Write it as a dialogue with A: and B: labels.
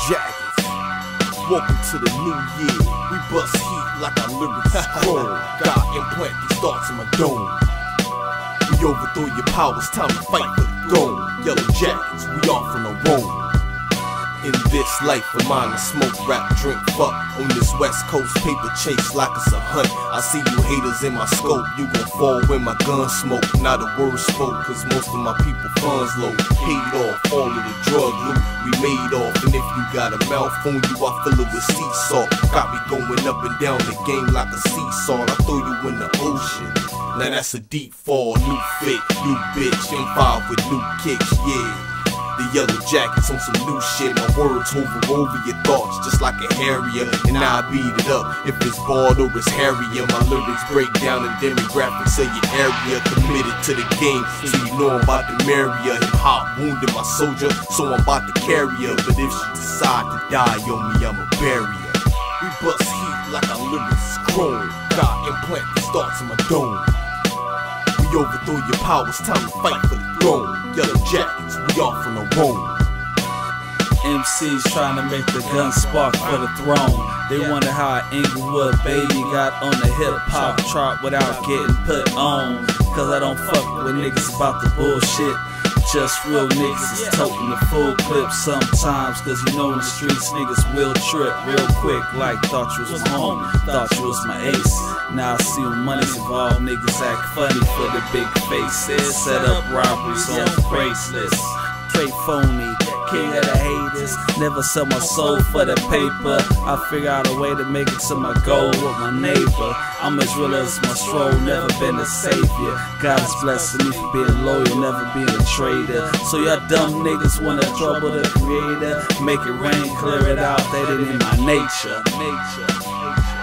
A: Jacketz. Welcome to the new year. We bust heat like our lyrics is chrome. God implant these thoughts in my dome. We overthrow your powers, time to fight for the throne. Yellow Jacketz, we off on the road. In this life of mine, I smoke, rap, drink, fuck. On this west coast, paper chase like it's a hunt. I see you haters in my scope. You gon' fall when my gun smoke. Not a word spoke, cause most of my people funds low. Paid off all of the drug loot we made off. And if you got a mouth on you, I fill it with sea salt. Got me going up and down the game like a seesaw. I throw you in the ocean. Now that's a deep fall, new fit, new bitch, M5 with new kicks, yeah. The yellow Jacketz on some new shit. My words hover over your thoughts just like a harrier, and I beat it up if it's bald or it's hairier. My lyrics break down the demographics of your area. Committed to the game, so you know I'm about to marry her. Hip hop wounded my soldier, so I'm about to carry her. But if she decide to die on me, I'ma bury her. We bust heat like our lyrics is chrome. God implant these thoughts in my dome. We overthrow your powers, time to fight for the throne. Yellow Jacketz, we off on the road.
B: MCs trying to make the gun spark for the throne. They wonder how an Inglewood baby got on the hip-hop chart without getting put on. Cause I don't fuck with niggas about the bullshit. Just real niggas is toting the full clip sometimes. Cause you know in the streets niggas will trip real quick. Like thought you was my homie, thought you was my ace. Now I see when money's involved, niggas act funny for the big faces. Set up robberies on bracelets. Straight phony, king of the haters. Never sell my soul for the paper. I figure out a way to make it to my goal with my neighbor. I'm as real as my stroll, never been a savior. God is blessing me for being loyal, never being a traitor. So y'all dumb niggas wanna trouble the creator. Make it rain, clear it out, that ain't in my nature.